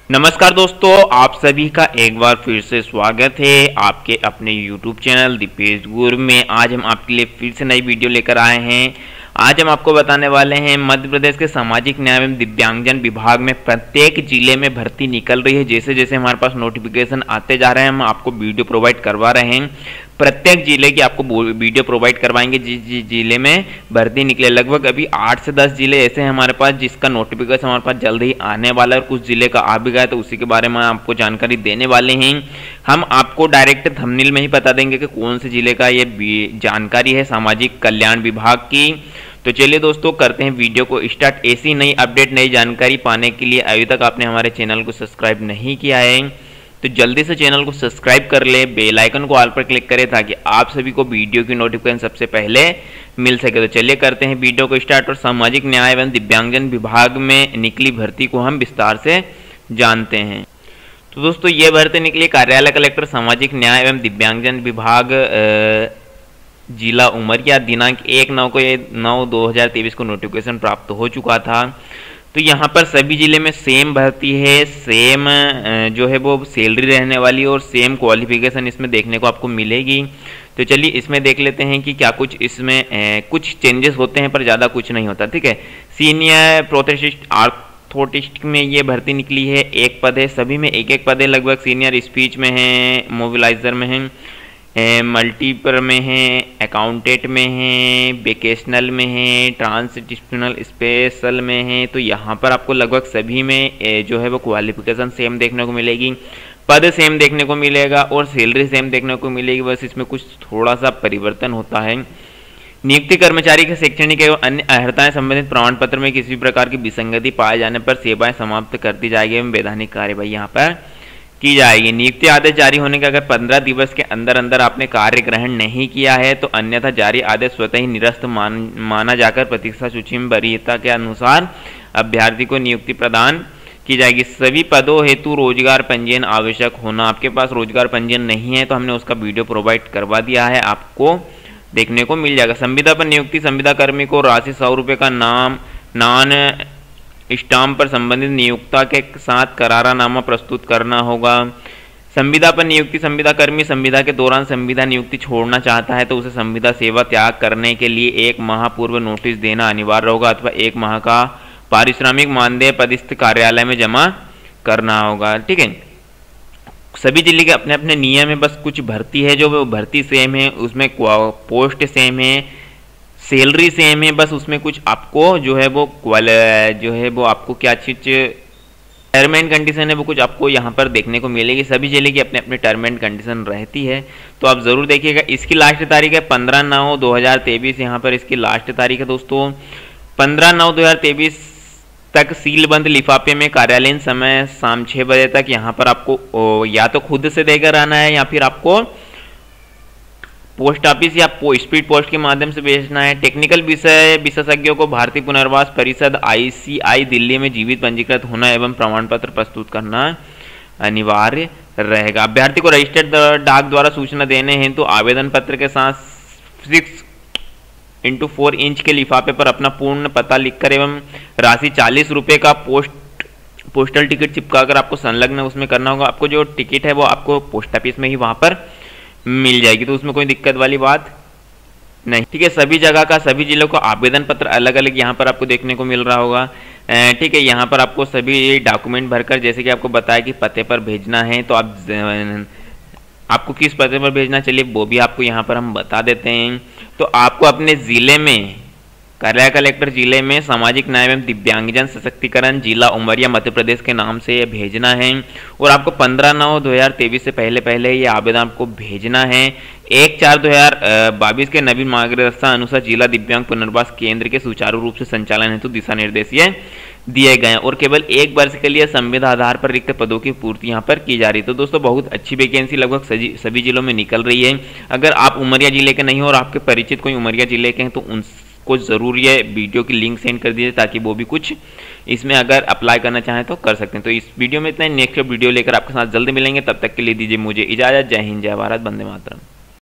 नमस्कार दोस्तों, आप सभी का एक बार फिर से स्वागत है आपके अपने YouTube चैनल दीपेश गुरु में। आज हम आपके लिए फिर से नई वीडियो लेकर आए हैं। आज हम आपको बताने वाले हैं मध्य प्रदेश के सामाजिक न्याय एवं दिव्यांगजन विभाग में प्रत्येक जिले में भर्ती निकल रही है। जैसे जैसे हमारे पास नोटिफिकेशन आते जा रहे हैं हम आपको वीडियो प्रोवाइड करवा रहे हैं। प्रत्येक जिले की आपको वीडियो प्रोवाइड करवाएंगे जिस जिले में भर्ती निकले। लगभग अभी 8 से 10 जिले ऐसे हैं हमारे पास जिसका नोटिफिकेशन हमारे पास जल्द ही आने वाला है। कुछ जिले का आ भी गया तो उसी के बारे में आपको जानकारी देने वाले हैं। हम आपको डायरेक्ट थंबनेल में ही बता देंगे कि कौन से जिले का ये जानकारी है सामाजिक कल्याण विभाग की। तो चलिए दोस्तों करते हैं वीडियो को स्टार्ट। ऐसी नई अपडेट नई जानकारी पाने के लिए अभी तक आपने हमारे चैनल को सब्सक्राइब नहीं किया है तो जल्दी से चैनल को सब्सक्राइब कर ले, बेल आइकन को ऑल पर क्लिक करें ताकि आप सभी को वीडियो की नोटिफिकेशन सबसे पहले मिल सके। तो चलिए करते हैं वीडियो को स्टार्ट और सामाजिक न्याय एवं दिव्यांगजन विभाग में निकली भर्ती को हम विस्तार से जानते हैं। तो दोस्तों ये भर्ती निकली कार्यालय कलेक्टर सामाजिक न्याय एवं दिव्यांगजन विभाग जिला उमरिया। दिनांक 1/9/2023 को नोटिफिकेशन प्राप्त हो चुका था। तो यहाँ पर सभी जिले में सेम भर्ती है, सेम जो है वो सैलरी रहने वाली और सेम क्वालिफिकेशन इसमें देखने को आपको मिलेगी। तो चलिए इसमें देख लेते हैं कि क्या कुछ इसमें कुछ चेंजेस होते हैं पर ज़्यादा कुछ नहीं होता। ठीक है, सीनियर प्रोथेसिस्ट आर्थोटिस्ट में ये भर्ती निकली है, एक पद है, सभी में एक एक पद है। लगभग सीनियर स्पीच में है, मोबिलाइजर में है, मल्टीपर में है, अकाउंटेंट में है, वेकेशनल में है, ट्रांसडिस्पिनल स्पेशल में है। तो यहाँ पर आपको लगभग सभी में जो है वो क्वालिफिकेशन सेम देखने को मिलेगी, पद सेम देखने को मिलेगा और सैलरी सेम देखने को मिलेगी। बस इसमें कुछ थोड़ा सा परिवर्तन होता है। नियुक्ति कर्मचारी के शैक्षणिक एवं अन्य अर्हताएं संबंधित प्रमाण पत्र में किसी प्रकार की विसंगति पाए जाने पर सेवाएं समाप्त कर दी जाएगी एवं वैधानिक कार्यवाही यहाँ पर की जाएगी। नियुक्ति आदेश जारी होने के अगर 15 दिवस के अंदर अंदर आपने कार्य ग्रहण नहीं किया है तो अन्यथा जारी आदेश स्वतः ही निरस्त माना जाकर प्रतीक्षा सूची में वरीयता के अनुसार अभ्यर्थी को नियुक्ति प्रदान की जाएगी। सभी पदों हेतु रोजगार पंजीयन आवश्यक होना। आपके पास रोजगार पंजीयन नहीं है तो हमने उसका वीडियो प्रोवाइड करवा दिया है, आपको देखने को मिल जाएगा। संविदा पर नियुक्ति संविदा कर्मी को राशि 100 रुपये का नान स्टाम्प पर संबंधित नियोक्ता के साथ करारानामा प्रस्तुत करना होगा। संविदा पर नियुक्ति संविदा कर्मी संविदा के दौरान संविदा नियुक्ति छोड़ना चाहता है तो उसे संविदा सेवा त्याग करने के लिए 1 माह पूर्व नोटिस देना अनिवार्य होगा अथवा 1 माह का पारिश्रमिक मानदेय पदस्थ कार्यालय में जमा करना होगा। ठीक है, सभी जिले के अपने अपने नियम है, बस कुछ भर्ती है जो वो भर्ती सेम है, उसमें पोस्ट सेम है, सैलरी सेम है, बस उसमें कुछ आपको जो है वो आपको क्या चीज टर्म एंड कंडीशन है वो कुछ आपको यहाँ पर देखने को मिलेगी। सभी जिले की अपने अपने टर्म एंड कंडीशन रहती है तो आप जरूर देखिएगा। इसकी लास्ट तारीख है 15/9/2023। यहाँ पर इसकी लास्ट तारीख है दोस्तों 15/9/2023 तक सीलबंद लिफाफे में कार्यालयीन समय शाम 6 बजे तक यहाँ पर आपको या तो खुद से देकर आना है या फिर आपको पोस्ट ऑफिस या स्पीड पोस्ट के माध्यम से भेजना है। टेक्निकल विषय विशेषज्ञों को भारतीय पुनर्वास परिषद ICI दिल्ली में जीवित पंजीकृत होना एवं प्रमाण पत्र प्रस्तुत करना अनिवार्य रहेगा। अभ्यर्थी को रजिस्टर्ड डाक द्वारा सूचना देने हेतु आवेदन पत्र के साथ 6x4 इंच के लिफाफे पर अपना पूर्ण पता लिखकर एवं राशि 40 रुपये का पोस्टल टिकट चिपकाकर आपको संलग्न उसमें करना होगा। आपको जो टिकट है वो आपको पोस्ट ऑफिस में ही वहां पर मिल जाएगी तो उसमें कोई दिक्कत वाली बात नहीं। ठीक है, सभी जगह का सभी जिलों का आवेदन पत्र अलग अलग यहाँ पर आपको देखने को मिल रहा होगा। ठीक है, यहाँ पर आपको सभी डॉक्यूमेंट भरकर जैसे कि आपको बताया कि पते पर भेजना है तो आपको किस पते पर भेजना चलिए वो भी आपको यहाँ पर हम बता देते हैं। तो आपको अपने ज़िले में कार्यालय कलेक्टर जिले में सामाजिक न्याय एवं दिव्यांगजन सशक्तिकरण जिला उमरिया मध्य प्रदेश के नाम से ये भेजना है और आपको 15/9/2023 से पहले ये आवेदन आपको भेजना है। 1/4/2022 के नवीन मार्गदर्शन अनुसार जिला दिव्यांग पुनर्वास केंद्र के सुचारू रूप से संचालन हेतु दिशा निर्देश ये दिए गए हैं और केवल 1 वर्ष के लिए संविदा आधार पर रिक्त पदों की पूर्ति यहाँ पर की जा रही है। तो दोस्तों बहुत अच्छी वैकेंसी लगभग सभी जिलों में निकल रही है। अगर आप उमरिया जिले के नहीं हो और आपके परिचित कोई उमरिया जिले के हैं तो उनको जरूर ये वीडियो की लिंक सेंड कर दीजिए ताकि वो भी कुछ इसमें अगर अप्लाई करना चाहें तो कर सकते हैं। तो इस वीडियो में इतना, नेक्स्ट वीडियो लेकर आपके साथ जल्दी मिलेंगे, तब तक के लिए दीजिए मुझे इजाजत। जय हिंद, जय भारत, वंदे मातरम।